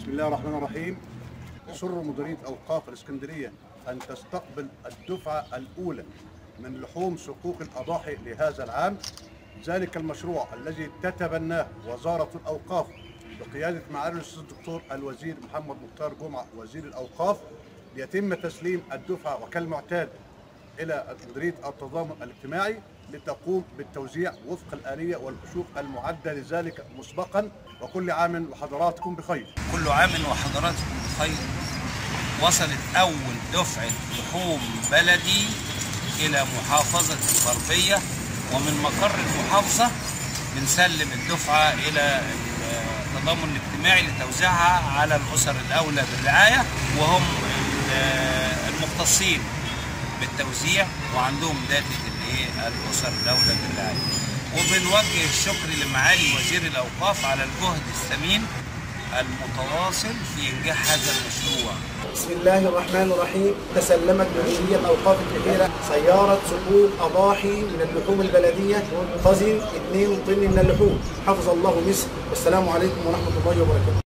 بسم الله الرحمن الرحيم. سر مديرية أوقاف الإسكندرية أن تستقبل الدفعة الأولى من لحوم صكوك الأضاحي لهذا العام. ذلك المشروع الذي تتبناه وزارة الأوقاف بقيادة معالي الأستاذ الدكتور الوزير محمد مختار جمعة وزير الأوقاف، ليتم تسليم الدفعة وكالمعتاد إلى مديرية التضامن الاجتماعي لتقوم بالتوزيع وفق الآلية والأشوك المعدة لذلك مسبقا. وكل عام وحضراتكم بخير. كل عام وحضراتكم بخير. وصلت أول دفعة لحوم بلدي إلى محافظة الغربية، ومن مقر المحافظة بنسلم الدفعة إلى التضامن الاجتماعي لتوزيعها على الأسر الأولى بالرعاية، وهم المختصين بالتوزيع وعندهم داتا الأسر الأولى بالرعاية. وبنوجه الشكر لمعالي وزير الأوقاف على الجهد الثمين المتواصل في إنجاح هذا المشروع. بسم الله الرحمن الرحيم. تسلمت مديرية الأوقاف الكبيرة سيارة صكوك أضاحي من اللحوم البلدية، طزن 2 طن من اللحوم. حفظ الله مصر، والسلام عليكم ورحمة الله وبركاته.